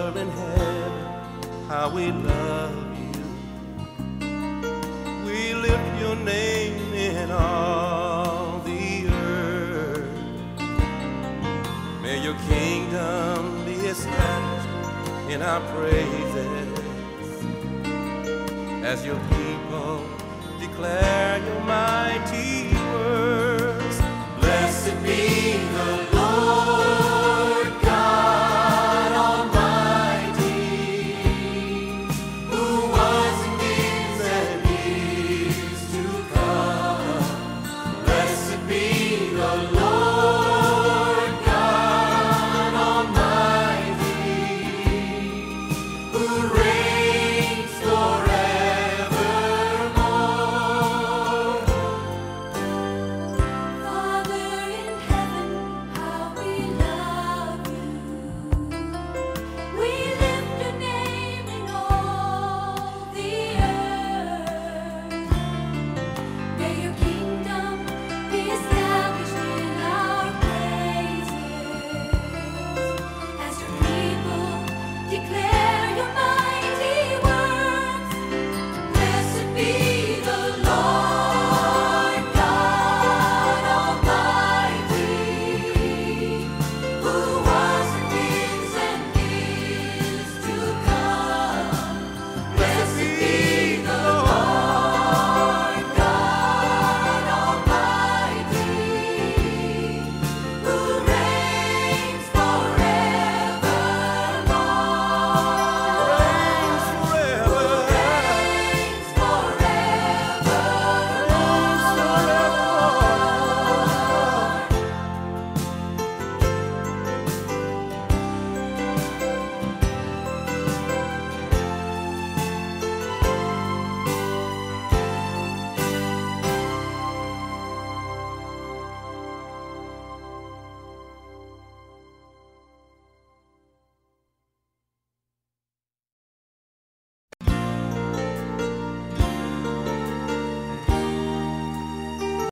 world and heaven, how we love you. We lift your name in all the earth. May your kingdom be established in our praises, as your people declare your mighty words. Blessed be